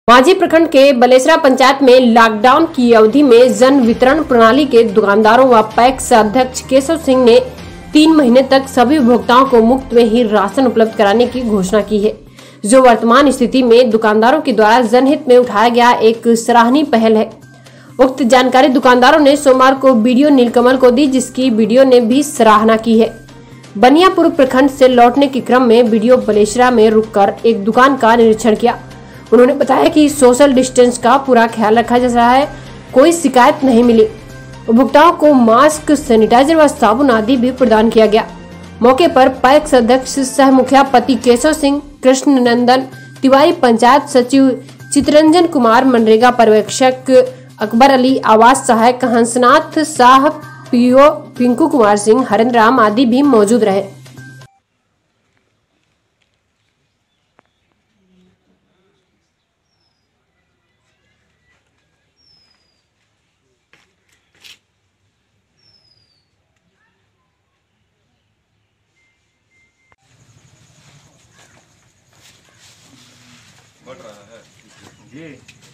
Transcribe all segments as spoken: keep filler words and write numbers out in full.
मांझी प्रखंड के बलेसरा पंचायत में लॉकडाउन की अवधि में जन वितरण प्रणाली के दुकानदारों व पैक्स अध्यक्ष केशव सिंह ने तीन महीने तक सभी उपभोक्ताओं को मुफ्त में ही राशन उपलब्ध कराने की घोषणा की है, जो वर्तमान स्थिति में दुकानदारों के द्वारा जनहित में उठाया गया एक सराहनीय पहल है। उक्त जानकारी दुकानदारों ने सोमवार को वीडियो नीलकमल को दी, जिसकी वीडियो ने भी सराहना की है। बनियापुर प्रखंड से लौटने के क्रम में वीडियो बलेसरा में रुककर एक दुकान का निरीक्षण किया। उन्होंने बताया कि सोशल डिस्टेंस का पूरा ख्याल रखा जा रहा है, कोई शिकायत नहीं मिली। उपभोक्ताओं को मास्क, सैनिटाइजर व साबुन आदि भी प्रदान किया गया। मौके पर पैक्स अध्यक्ष सह मुखियापति केशव सिंह, कृष्ण नंदन तिवारी, पंचायत सचिव चितरंजन कुमार, मनरेगा पर्यवेक्षक अकबर अली, आवास सहायक हंसनाथ शाह, पीओ पिंकू कुमार सिंह, हरेंद्र राम आदि भी मौजूद रहे। बढ़ रहा है जी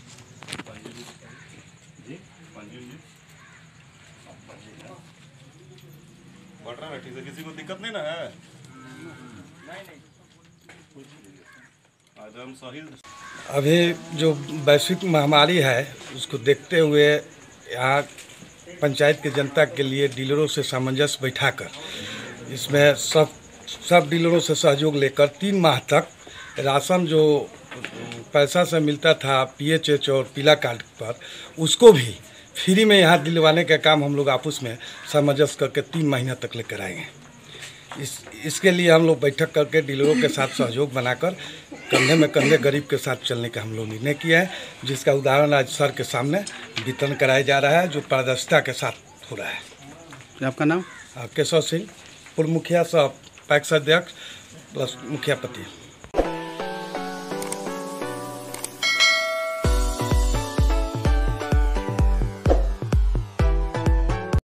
जी बढ़ रहा है, ठीक है, किसी को दिक्कत नहीं ना है? नहीं नहीं आज हम सही। अभी जो वैश्विक महामारी है उसको देखते हुए यहाँ पंचायत की जनता के लिए डीलरों से सामंजस्य बैठाकर इसमें सब सब डीलरों से सहयोग लेकर तीन माह तक राशन जो पैसा से मिलता था पीएचएच और पीला कार्ड पर, उसको भी फ्री में यहाँ दिलवाने का काम हम लोग आपस में सामंजस्य करके तीन महीना तक लेकर आएंगे। इस इसके लिए हम लोग बैठक करके डीलरों के साथ सहयोग बनाकर कंधे में कंधे गरीब के साथ चलने का हम लोग निर्णय किया है, जिसका उदाहरण आज सर के सामने वितरण कराया जा रहा है, जो पारदर्शिता के साथ हो रहा है। आपका नाम? केशव सिंह, पूर्व मुखिया सह पैक्स अध्यक्ष प्लस मुखियापति।